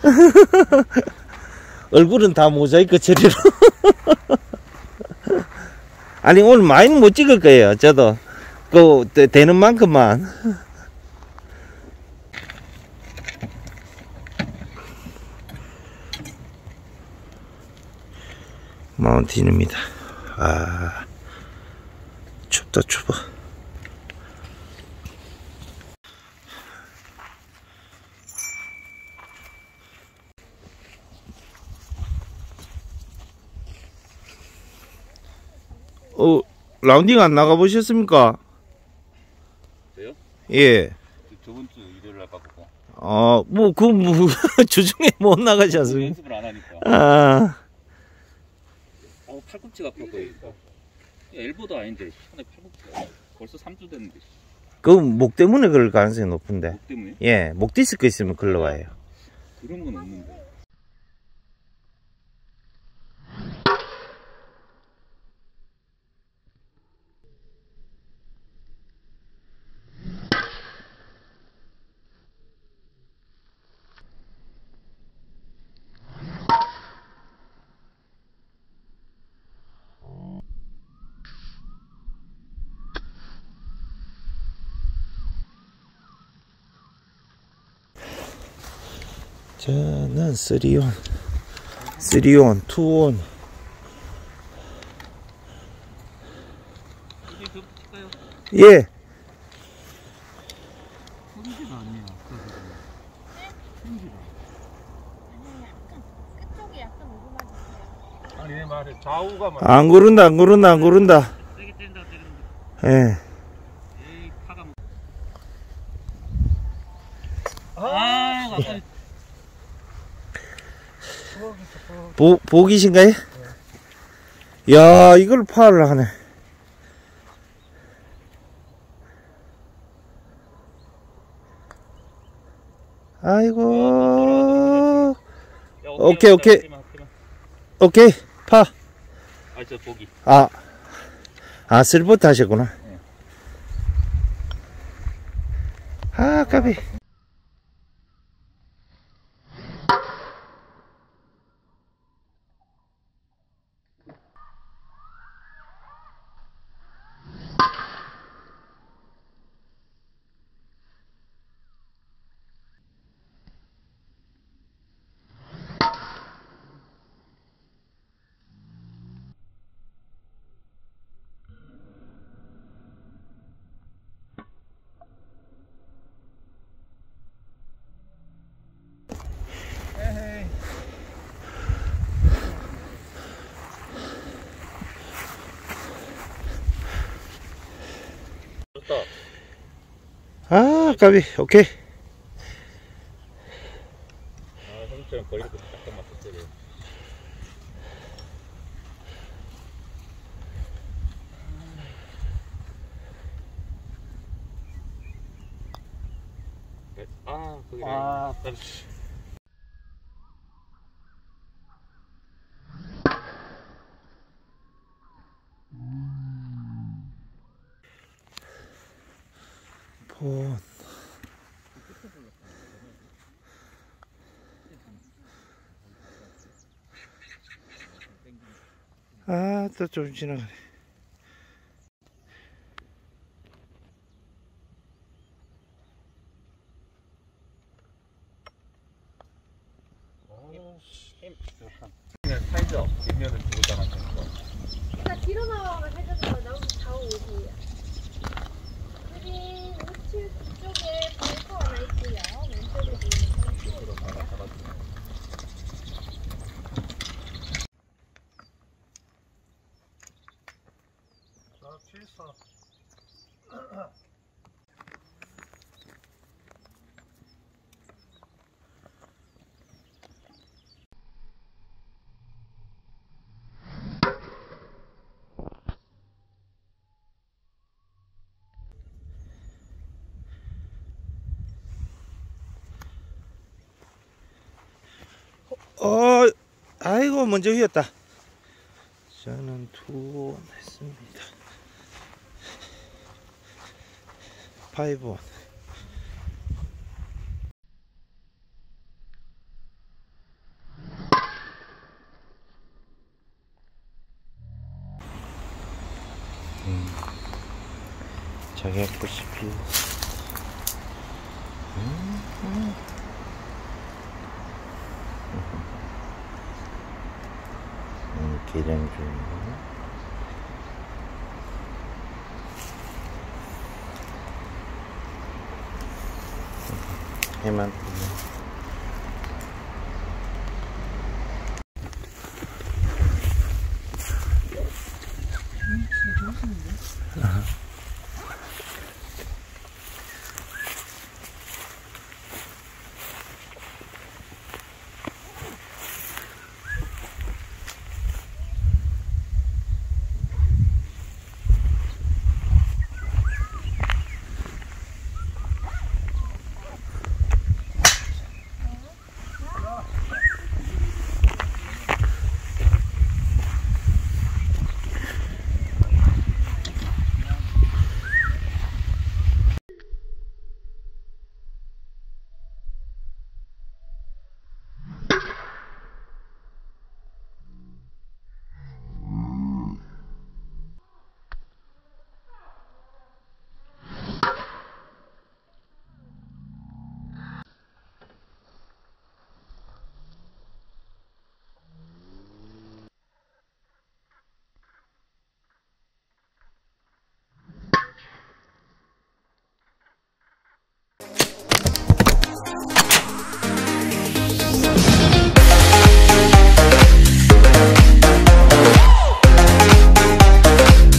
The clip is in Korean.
얼굴은 다 모자이크 처리로. 아니 오늘 많이는 못 찍을 거예요. 저도 되는 만큼만. 마운틴입니다. 아, 춥다 추워. 라운딩 안 나가보셨습니까? 저요? 예. 저번 주 일요일 날 가보고. 주중에 못 나가지 않습니까? 연습을 안 하니까. 아. 팔꿈치가 아파 보이니까. 엘보도 아닌데, 손에 팔꿈치가. 벌써 3주 됐는데. 목 때문에 그럴 가능성이 높은데. 목 때문에? 예, 목 디스크 있으면 글러와요. 그런 건 없는데. 저는 3온, 3온, 2온. 예. 손질 아니야. 손질. 끝쪽이 약간 오르막이세요. 아니 내 말에 좌우가 막. 안 구른다. 세게 때린다. 예. 에이 파가. 아까. 복이신가요? 야, 이걸 파를 하네. 아이고. 오케이. 파. 저 보기. 쓸부터 하셨구나. 아, 까비. 아, 까비. 오케이. 형처럼 거리를 약간 맞췄어요. 거기. 폰. 또 좀 지나가네. 살죠. 뒷면을 두고 자놨죠. 그러니까 뒤로 나와가 살짝 나오면 좌우 오세요. 그린 우측 쪽에 벙커 하나 있고요. 왼쪽에 보이는 벙커로 있고요. 아이고, 먼저 휘었다. 저는 투온 했습니다. 5온. 청양고시피. 계량 중이고. 해만.